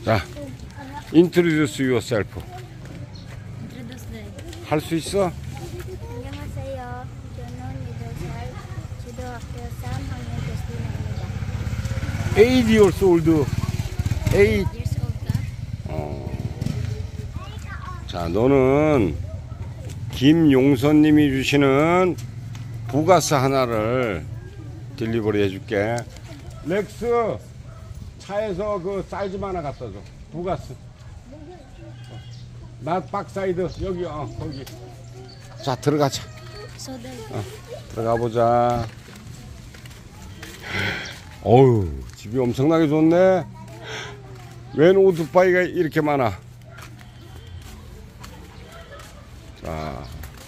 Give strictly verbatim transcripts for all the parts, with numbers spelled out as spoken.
자, introduce yourself. Introduce na. 할 수 있어? 안녕하세요. 저는 여덟 살 초등학교 삼 학년 크리스티나입니다. eight years old. eight. Years old ka? 어. 자, 너는 김용선님이 주시는 부가스 하나를 딜리버리 해줄게. 렉스 차에서 그 사이즈만 하나 갖다 줘. 부가스. 나 박사이드 여기 어 거기. 자, 들어가자. So the 어, 들어가 보자. 어우, 집이 엄청나게 좋네. 웬 오토바이가 이렇게 많아. 자,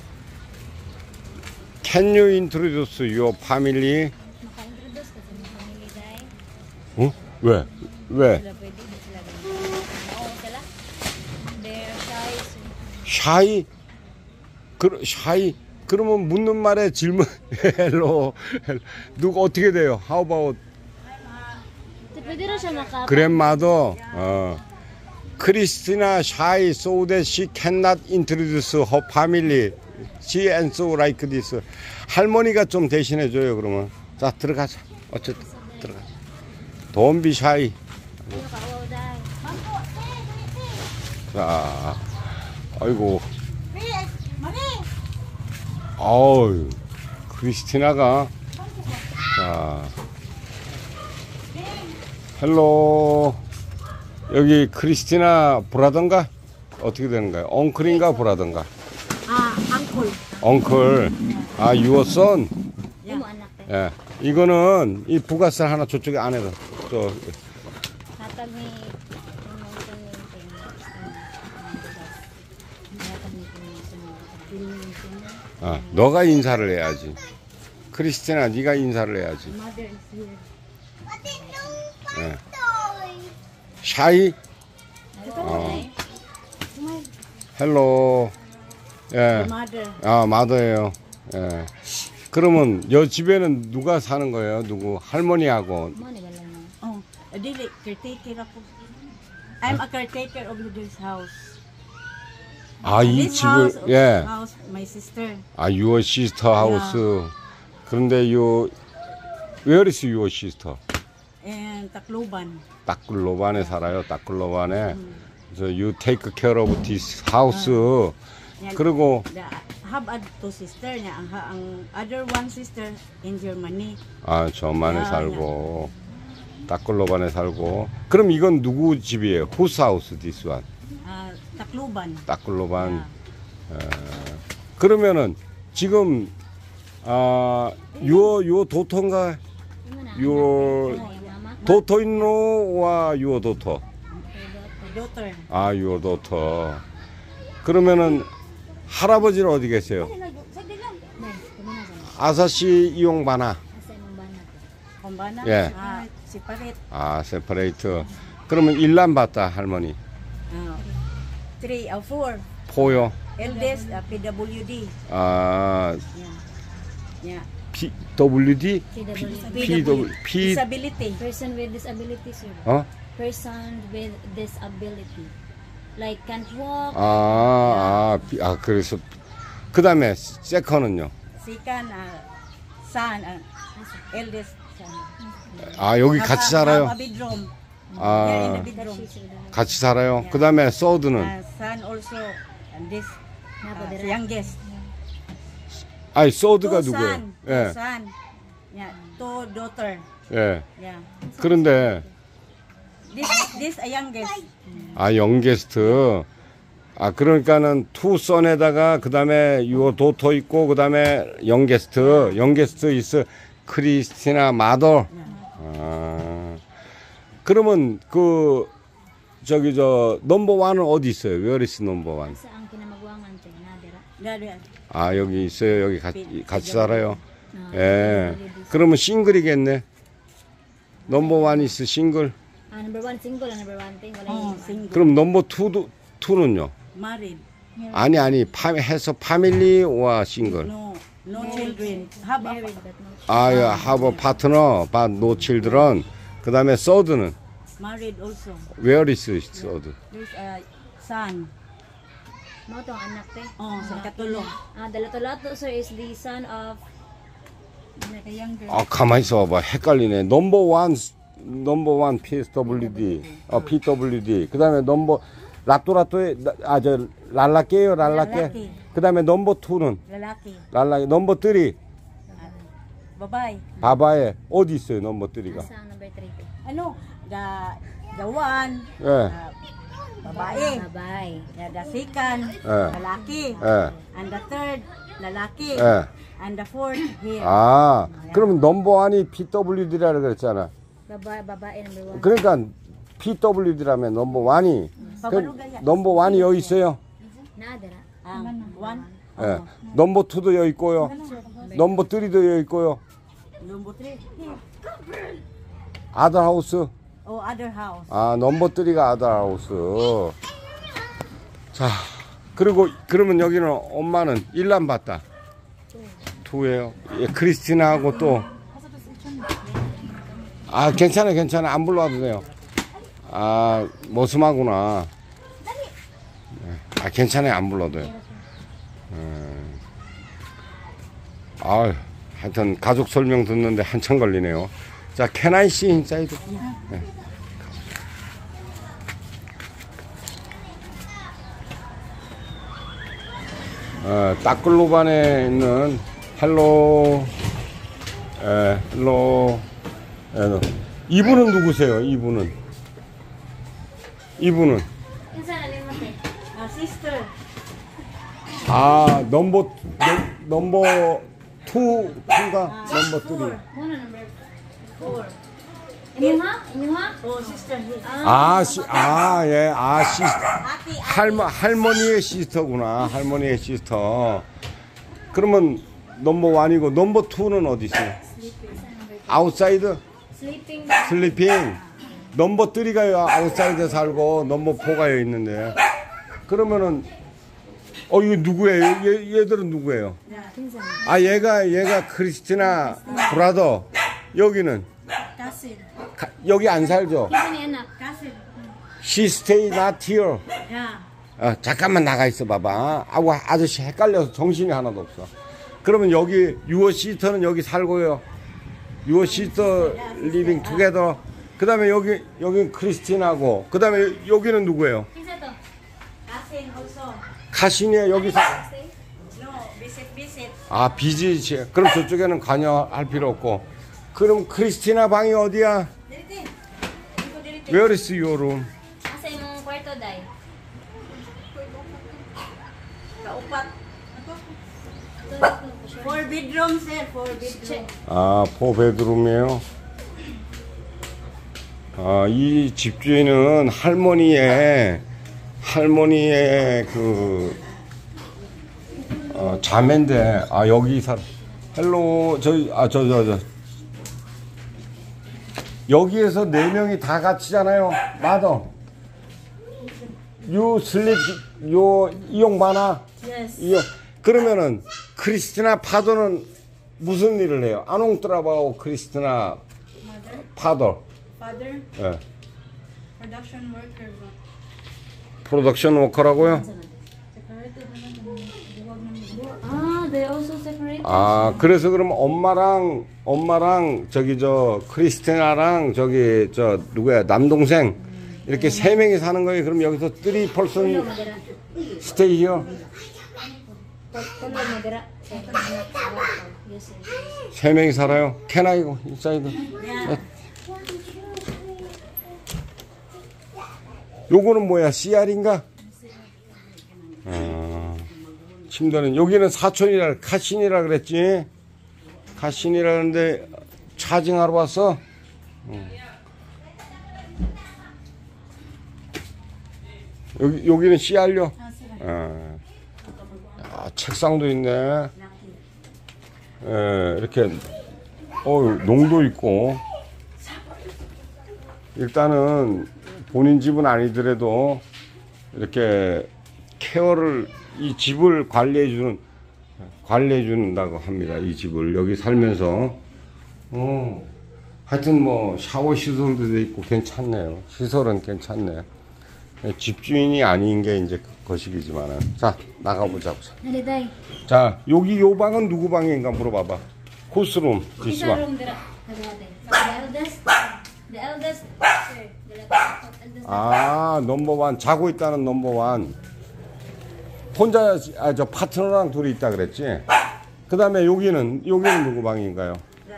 Can you introduce your family? maka-introduce ka sa mga family day. 어? 왜? 왜? Sila pwede, di sila ganyan. Oo, sila. They're shy. so- 샤이? 그, 샤이? 그러면 묻는 말에 질문. 헬로. 누가 어떻게 돼요? How about So, pwede rin siya maka- grandmother? 어. 크리스티나 샤이 so that she cannot introduce her family. She and so like this. 할머니가 좀 대신해 줘요, 그러면. 자, 들어가자. 어쨌든 들어가. Don't be shy. Ano ka, wow, day. 자, 아이고. 아유, 크리스티나가. 자, 헬로. 여기 크리스티나 브라던가? 어떻게 되는가요? 엉클인가 브라던가? Ah, uncle. 엉클. 아, your son? Imo anak eh. 예. 이거는 이 부가스 하나 저쪽에 안에다. 저, Hatag ni promotion ni Hatag ni promotion. 아, 너가 인사를 해야지. 크리스티나, 네가 인사를 해야지. Mother is here. 예. 샤이? 어. 헬로. 예. Mother. 아, 마더예요. 예. 그러면 여 집에는 누가 사는 거예요? 누구? 할머니하고. Mo ni wala na. Oh, dili, caretaker ako. I'm a caretaker of this house. 아, 이 This 집을, house, 예. house, my sister. 아, your sister house. 그런데 요, where is your sister? And Tacloban. 따클로반에 살아요. 따클로반에. 그래서 you take care of this house. Yan, 그리고, the, have a two sister niya. Ang, ang other one sister in Germany. 아, 저만에 야, 살고, 따클로반에 살고. 그럼 이건 누구 집이에요? Whose house, this one? Uh, Tacloban. 따클로반. 그러면은, 지금, 아, 요, 요 도토인가? Imo na. 요, Yung mama. 도토인노와 요 도토. My daughter. 아, 요 도토. 그러면은, 할아버지는 어디 계세요? Nay, kumuna sa. 아사시 이용바나. Asa imong bana ko? Kumbana. Yeah. Ah, separate. 아, 세퍼레이트. 그러면 일남 봤다, 할머니. Uh, three, uh, four. 포요. Eldest, uh, P W D. 아, Yeah. Yeah. P, WD? P W D. P, W, P, Disability. Person with disability, sir. 어? Person with disability. Like can't walk. 아, 아, 비- 아, 그래서. 그 다음에, 세컨은요? Second, uh, son, uh, eldest son. 아, 여기 같이 살아요? Have a bedroom. Here in 아, the bedroom. 같이 살아요? 그 다음에, 서드는? Uh, son also, and this, Napa uh, dira. youngest. 아니, 서드가 Two 누구예요? son, two 예, son. Yeah, two daughter. 예. Yeah. 그런데, This, this a youngest. 아, 영게스트. 아, 그러니까는 투 선에다가 그 다음에 요 도토 있고 그 다음에 영게스트. 영게스트 있어. 크리스티나 마더. 아. 그러면 그 저기 저 넘버 원은 어디 있어요? Where is 넘버 원? Sa ang kinamagwangan te na dira. There, 아, 여기 있어요. 여기 같이 같이 살아요. Ah, 예. P W D. 그러면 싱글이겠네. 넘버 원 is 싱글. Ah, number one single, number one thing wala oh, yung- single, 그럼 넘버 투도 투는요? married. 아니 아니 파 해서 파밀리와 싱글. No, no children. Have a married but no 아, 야, have a partner, but no children. 그 다음에 서드는? married also. Where is his other? There's a son. Mo tong anak te. Oh, sa katulong. Ah, Dalatolato sir is the son of The younger. 아, 가만히 있어봐. 헷갈리네. 넘버 원, 넘버 원 피에스더블유디, 어, 피더블유디. 그 다음에 넘버, 라또라또에, 아, 저, 랄라케요, 랄라케. 랄라케. 그 다음에 넘버 투는, Lalaki. 랄라케. 넘버 쓰리, Babae. 바바에. 어디 있어요, 넘버 쓰리가? sa number three te. Ano? The the one. 예, uh, babae. Bye-bye. The, the second. Eh. Lalaki. 예, And the third. Lalaki. 예. And the fourth here. 아, 그러면 넘버 원이 피더블유디라 그랬잖아. Babae, babae number one. 그러니까 피더블유디라면 넘버 원이, 그 넘버 원이 여기 있어요. Naadara. Um, one. 예. 넘버 투도 여기 있고요. 넘버 쓰리도 여기 있고요. Number three. Here. 아들하우스. Oh, other house. 아, 넘버 쓰리가 아들하우스. 자, 그리고 그러면 여기는 엄마는 일남 봤다. 투예요. 예, 크리스티나하고 또. 아, 괜찮아, 괜찮아. 안 불러와도 돼요. 아, 머슴하구나. 아, 괜찮아요. 안 불러도 돼요. 음. 아, 하여튼 가족 설명 듣는데 한참 걸리네요. 자, can I see inside? 네. 어, 따클로반에 있는 헬로, 에, 헬로, 에, 이분은 누구세요? 이분은? 이분은? Kinsa na nimo te? Uh, sister. 아, 넘버, 넘버 투, 투가 넘버 쓰리. Muna number four. Inyuha? Inyuha? Oh, sister here. 아, 시, 아, 예, 아, 시, Ate, 할머, 할머니의 시스터구나. 할머니의 시스터. 그러면 넘버 원이고, 넘버 투는 어디 있어요? 아웃사이드? Sleeping. 슬리핑. 넘버 쓰리가 아웃사이드에 살고, 넘버 포가 여기 있는데. 그러면은, 어, 이거 누구예요? 얘, 얘들은 누구예요? Kinsa. 아, 얘가, 얘가 크리스티나 브라더. 여기는, cousin. 가, 여기 안 살죠? Kinsa ni anak? Cousin. She stay not here. Yeah. 어, 잠깐만 나가 있어 봐봐. 아우, 아저씨 헷갈려서 정신이 하나도 없어. 그러면 여기 유어 시스터는 여기 살고요. 유어 시스터 리빙 투게더. 그 다음에 여기 여기 크리스틴하고. 그 다음에 여기는 누구예요? Kinsa to? Cousin also. 카신이야 여기 사. Stay. No, visit, visit. 아 비지. 그럼 저쪽에는 관여할 필요 없고. 그럼 크리스티나 방이 어디야? Dirite. Iko dirite. Where is your room? Asa imong kwarto day? Kaupat. Four bedrooms, sir. Four bedroom. 아, 포베드룸이에요. 아, 이 집주인은 할머니의, 할머니의 그, 어, 자매인데, 아, 여기 살, 헬로, 저기, 아, 저, 저, 저. 여기에서 네 명이 다 같이잖아요. 맞아. 유 슬립, 요, 이용 많아. Yes. 이용. 그러면은, 크리스티나 파더는 무슨 일을 해요? 아농 트라바오 크리스티나 Mother, 파더. father, 예. production worker. 프로덕션 워커라고요? Separated naman ng buwag ng Ah, they also separate. 아, 그래서 그럼 엄마랑, 엄마랑, 저기, 저, 크리스티나랑, 저기, 저, 누구야, 남동생, 이렇게 세 명이 사는 거예요. 그럼 여기서 쓰리 펄슨 Madira. 스테이 히어? Tulo madira. Yes, sir. 세 명이 살아요? 캐나이고, 인사이드. Yeah. 요거는 뭐야, 씨알인가? 아, 침대는, 여기는 사촌이라, 카신이라 그랬지? 카신이라 그랬는데, 차징하러 왔어? 응. 여기, 여기는 씨알요? 아, 야, 책상도 있네. 예, 이렇게, 어, 농도 있고. 일단은, 본인 집은 아니더라도, 이렇게, 케어를, 이 집을 관리해주는, 관리해준다고 합니다. 이 집을. 여기 살면서. 어, 하여튼 뭐 샤워 시설도 돼 있고 괜찮네요. 시설은 괜찮네요. 집주인이 아닌 게 이제 거식이지만은. 자, 나가보자. Dali day. 자, 여기 요 방은 누구 방인가 물어봐봐. 호스룸, Isa 디스방. room dira. Dali day. The eldest. The eldest. Sir. Dali day. Eldest. 아, 넘버원. 자고 있다는 넘버원. 혼자, 아, 저 파트너랑 둘이 있다 그랬지? 그 다음에 여기는, 여기는 누구 방인가요?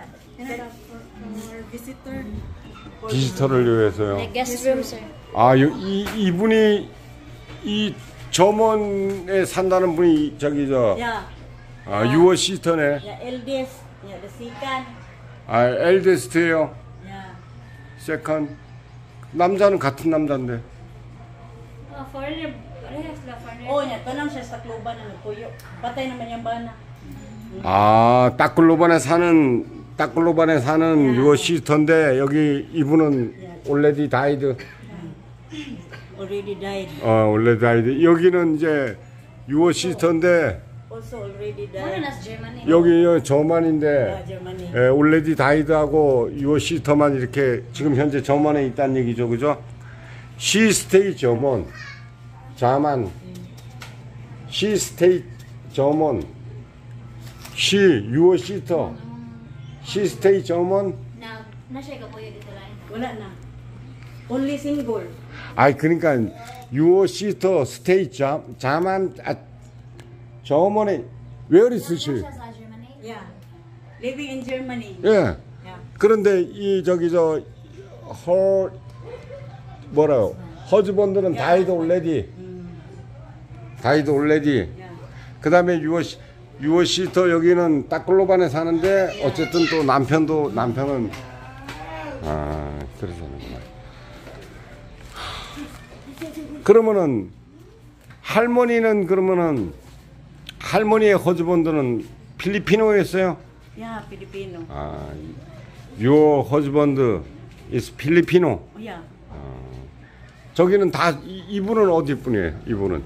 For visitor. 비지터를 위해서요. The guest room, sir. 아, 요- 이, 이분이, 이 점원에 산다는 분이 저기 저, Yeah. 아, 유어 시스터네. Yeah, eldest. Yeah, the second. 아, 엘데스트예요. Yeah. 세컨. 남자는 같은 남자인데. Oh, foreigner. Parehas la foreigner. Oh, yeah, tanang siya sa kluban na nagpuyo. Patay naman yung bana. 아, 따클로반에 사는, 따클로반에 사는 유어 시스터인데, 여기 이분은 올레디 다이드. Already died. 어, 올레디 다이드. 여기는 이제 유어 시스터인데, Also already Ano died. nas Germany? 여기 저만인데, Yeah, Germany. 예, 올레디 다이드하고 유어 시스터만 이렇게 지금 현재 점원에 있다는 얘기죠, 그죠? 시스테이 점원, 자만, 시스테이 점원, 시 유어 시스터, 시스테이 점원. Na, na siya kapuyo dito lang. Wala na. Only single. 아이 그러니까 유어 시스터 스테이 자, 자만 아, 점원에 where is she? Siya sa Germany. Yeah. Living in Germany. 예. Yeah. 그런데 이 저기 저 허 뭐라요? 허즈번드는 다이드 올레디. 다이드 올레디. Yeah. 그다음에 유어 시- 유어 시스터 여기는 따클로반에 사는데 어쨌든 또 남편도 남편은 아 그러시는구나. 그러면은 할머니는 그러면은 할머니의 허즈번드는 필리피노였어요? Yeah, Filipino. 아, your husband is 필리피노. Yeah. 저기는 다 이, 이분은 어디 분이에요? 이분은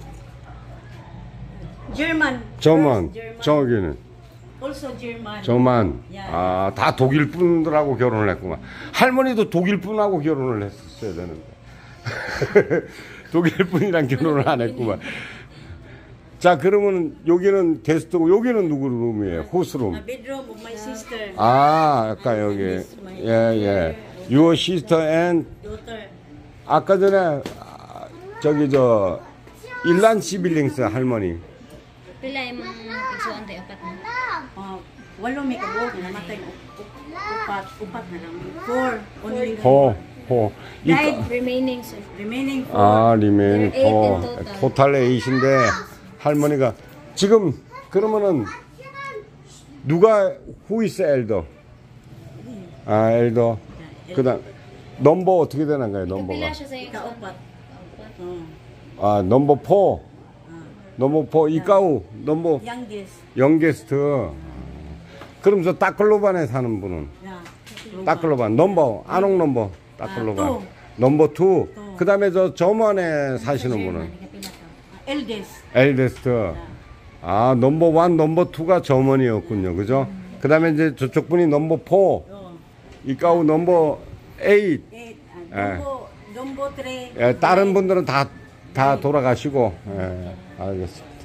German. 저만 First German. 저기는 Also German. 저만 야. 아, 다 독일 분들하고 결혼을 했구만. 할머니도 독일 분하고 결혼을 했었어야 되는데 독일 분이랑 결혼을 안 했구만. 자 그러면 여기는 게스트고 여기는 누구 룸이에요? 호스룸. A bedroom of my sister. 아 아까 여기 예예 your sister and Daughter. 아까 전에 아, 저기 저 일란 시빌링스 할머니. Pila imong igsuon tayo apat na. Uh, walo may kabuok na namatay na up- up- upat, upat na lang. Four. Only 호, four. 호. Died remaining, sir. Remaining four. 아, 리메인 There are eight 포. in total. 토탈 에잇인데 할머니가 지금 그러면은 누가 who is elder? 아, 엘더. 그다음 넘버 어떻게 되는 거예요? Pila 넘버가. siya sa igsuon. Kaupat. Uh, 아, 넘버 포. 넘버 포 이까우 넘버 youngest. 영게스트. 그럼 저 따클로반에 사는 분은 Yeah. 따클로반 넘버 안옥 넘버 따클로반 투. 넘버 투. 투. 그다음에 저 점원에 사시는 분은 Kapila to. Eldest. 엘데스트. 아, 넘버 원, 넘버 투가 점원이었군요. 그죠? 그 다음에 이제 저쪽 분이 넘버 포, Oh. 이까우 넘버 에잇. Eight. 예. Uh, Dumbo. Dumbo three. 예, 다른 분들은 다, 다 돌아가시고. 예, 알겠습니다.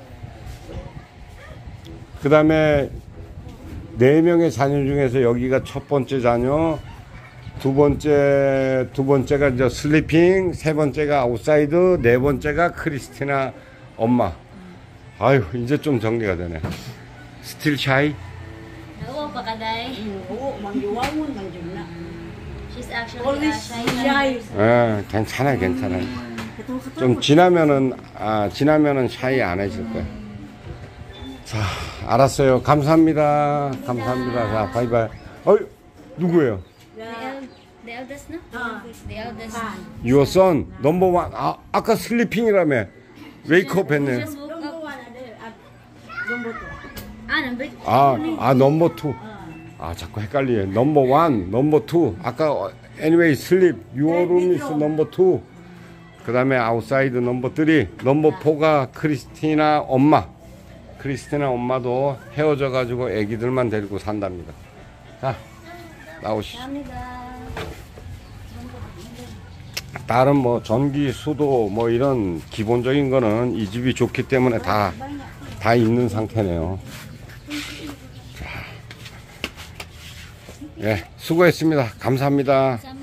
그 다음에 네 명의 자녀 중에서 여기가 첫 번째 자녀, 두 번째, 두 번째가 이제 슬리핑, 세 번째가 아웃사이드, 네 번째가 크리스티나 엄마. 아유, 이제 좀 정리가 되네. 스틸 샤이? Nawa pa kaday. Mm, Oo, mangyuwangon man dyan na. She's actually Always uh, shy. shy. 예, 괜찮아, 괜찮아. Katong- 좀 지나면은, 아, 지나면은 샤이 안 해질 거야. 자, 알았어요. 감사합니다. 감사합니다. 자, 바이바이. 어이, 누구예요? The, el- the eldest, no? Ah. The eldest. Your son, 넘버 원. 아, 아까 슬리핑이라며. 웨이크업 했네. Just woke up. Dumbo one, ade, at Dumbo two. Ah, number 아, 아, 넘버 투. 아, 자꾸 헷갈리네. 넘버 원, 넘버 투. 아까, 어, anyway, sleep. Your room is 넘버 투. 그 다음에 outside 넘버 쓰리. 넘버 포가 크리스티나 엄마. 크리스티나 엄마도 헤어져가지고 애기들만 데리고 산답니다. 자, 나오시죠. Kamida. 다른 뭐 전기, 수도 뭐 이런 기본적인 거는 이 집이 좋기 때문에 다, 다 있는 상태네요. 자, 예, 수고했습니다. 감사합니다. Sama